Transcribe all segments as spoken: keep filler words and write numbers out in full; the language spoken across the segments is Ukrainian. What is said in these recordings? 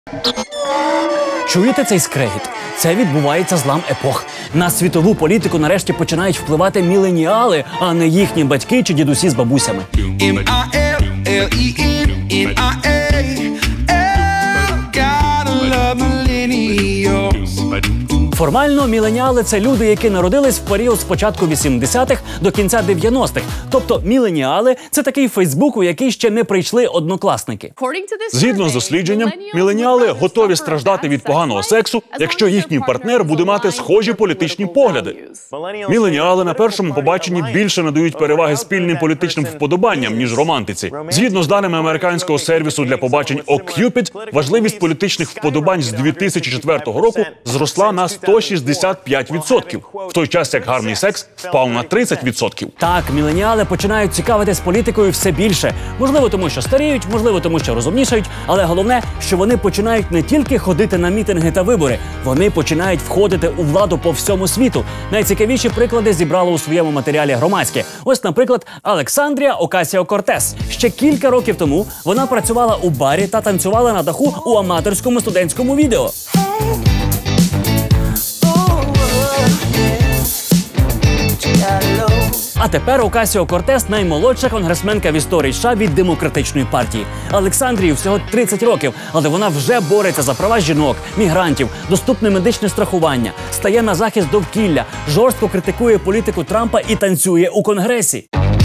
Чуєте цей скрегіт? Це відбувається злам епох. На світову політику нарешті починають впливати міленіали, а не їхні батьки чи дідусі з бабусями. Формально міленіали – це люди, які народились в період з початку вісімдесятих до кінця дев'яностих. Тобто міленіали – це такий Фейсбук, у який ще не прийшли однокласники. Згідно з дослідженням, міленіали готові страждати від поганого сексу, якщо їхній партнер буде мати схожі політичні погляди. Міленіали на першому побаченні більше надають переваги спільним політичним вподобанням, ніж романтиці. Згідно з даними американського сервісу для побачень OkCupid, важливість політичних вподобань з дві тисячі четвертого року зросла на сто шістдесят п'ять відсотків, в той час як гарний секс впав на тридцять відсотків. Так, міленіали починають цікавитись політикою все більше. Можливо, тому що старіють, можливо, тому що розумнішають, але головне, що вони починають не тільки ходити на мітинги та вибори, вони починають входити у владу по всьому світу. Найцікавіші приклади зібрало у своєму матеріалі Громадське. Ось, наприклад, Александрія Окасіо-Кортес. Ще кілька років тому вона працювала у барі та танцювала на даху у аматорському студентському відео. А тепер Окасіо-Кортес – наймолодша конгресменка в історії США від Демократичної партії. Олександрії всього тридцять років, але вона вже бореться за права жінок, мігрантів, доступне медичне страхування, стає на захист довкілля, жорстко критикує політику Трампа і танцює у Конгресі.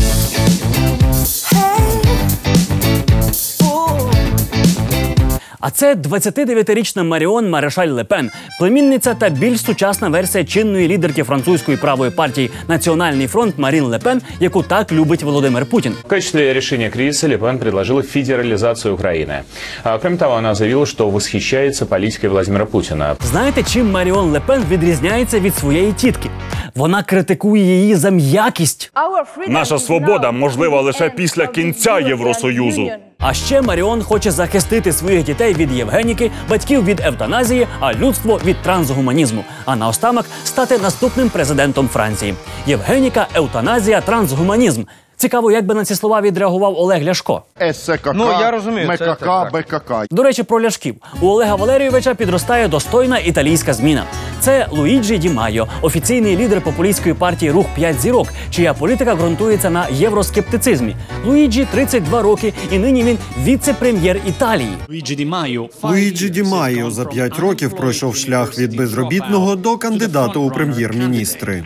А це двадцятидев'ятирічна Маріон Марешаль Ле Пен, племінниця та більш сучасна версія чинної лідерки французької правої партії «Національний фронт» Марін Ле Пен, яку так любить Володимир Путін. В качестве решения кризиса Ле Пен предложила федерализацию Украины. Кроме того, она заявила, что восхищается политикой Владимира Путина. Знаєте, чим Маріон Ле Пен відрізняється від своєї тітки? Вона критикує її за м'якість. Наша свобода можлива лише після кінця Євросоюзу. А ще Маріон хоче захистити своїх дітей від євгеніки, батьків від евтаназії, а людство від трансгуманізму. А наостанок стати наступним президентом Франції. Євгеніка, евтаназія, трансгуманізм. Цікаво, як би на ці слова відреагував Олег Ляшко. Ну, я розумію, це так. До речі, про Ляшків. У Олега Валерійовича підростає достойна італійська зміна. Це Луїджі Ді Майо, офіційний лідер популістської партії «Рух п'ять зірок», чия політика ґрунтується на євроскептицизмі. Луїджі тридцять два роки, і нині він віце-прем'єр Італії. Луїджі Ді Майо за п'ять років пройшов шлях від безробітного до кандидата у прем'єр-міністри.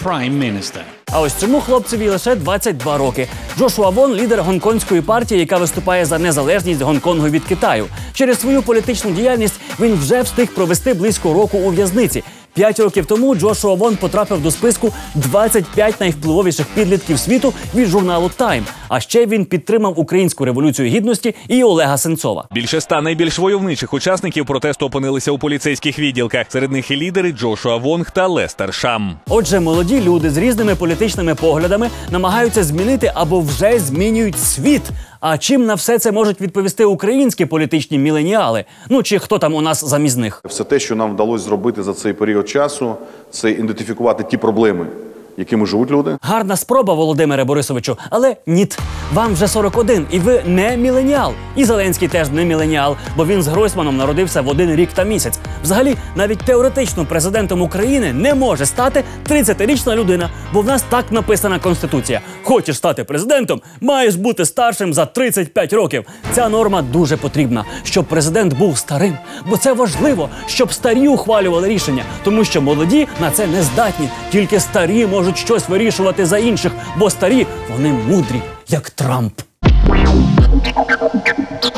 А ось цьому хлопцеві лише двадцять два роки. Джошуа Вон – лідер гонконгської партії, яка виступає за незалежність Гонконгу від Китаю. Через свою політичну діяльність він вже встиг провести близько року у в'язниці. П'ять років тому Джошуа Вон потрапив до списку двадцять п'ять найвпливовіших підлітків світу від журналу «Тайм». А ще він підтримав Українську революцію гідності і Олега Сенцова. Більше ста найбільш войовничих учасників протесту опинилися у поліцейських відділках. Серед них і лідери Джошуа Вонг та Лестер Шам. Отже, молоді люди з різними політичними поглядами намагаються змінити або вже змінюють світ. А чим на все це можуть відповісти українські політичні міленіали? Ну, чи хто там у нас замість них? Все те, що нам вдалося зробити за цей період часу, це ідентифікувати ті проблеми, якими живуть люди. Гарна спроба, Володимире Борисовичу, але ніт. Вам вже сорок один, і ви не міленіал. І Зеленський теж не міленіал, бо він з Гройсманом народився в один рік та місяць. Взагалі, навіть теоретично президентом України не може стати тридцятирічна людина, бо в нас так написана Конституція. Хочеш стати президентом, маєш бути старшим за тридцять п'ять років. Ця норма дуже потрібна, щоб президент був старим. Бо це важливо, щоб старі ухвалювали рішення, тому що молоді на це не здатні. Тільки старі можуть щось вирішувати за інших, бо старі, вони мудрі, як Трамп.